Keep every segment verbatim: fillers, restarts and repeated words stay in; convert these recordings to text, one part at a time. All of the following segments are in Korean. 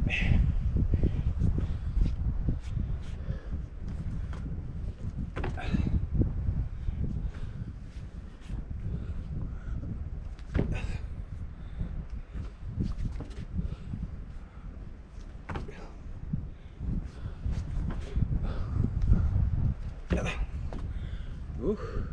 우.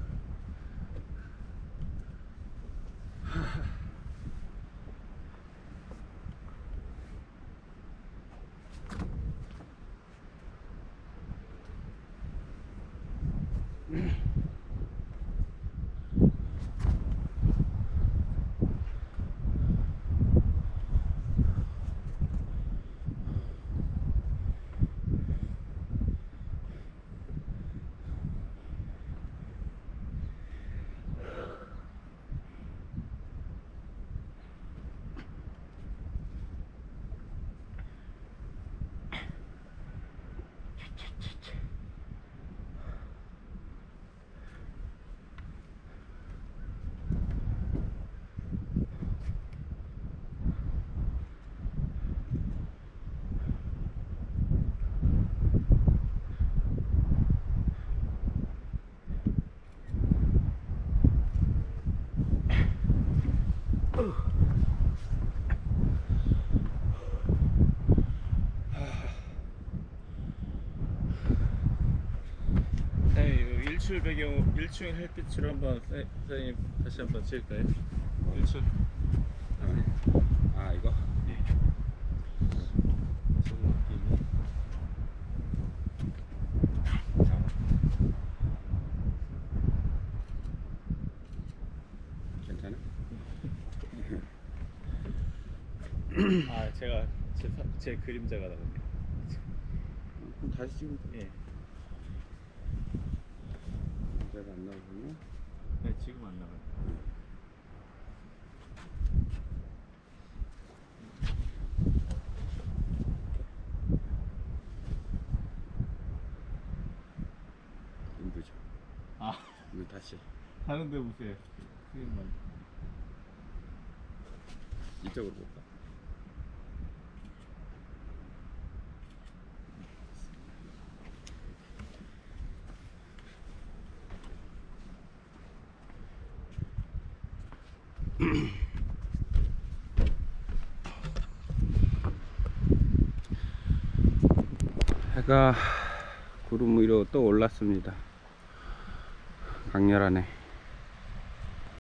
일출 배경, 일출 햇빛으로 한번 사장님 다시 한번 찍을까요? 일출. 아 이거? 네. 저 느낌이. 괜찮아? 아 제가 제, 제 그림자가 나오네요. 그럼 다시 찍으면 돼. 예. 내가 안 나오고. 네 지금 안 나가요. 힘들죠. 아 이거 다시 하는데 보세요. 그림만. 이쪽으로 볼까? 해가 구름 위로 또 올랐습니다. 강렬하네.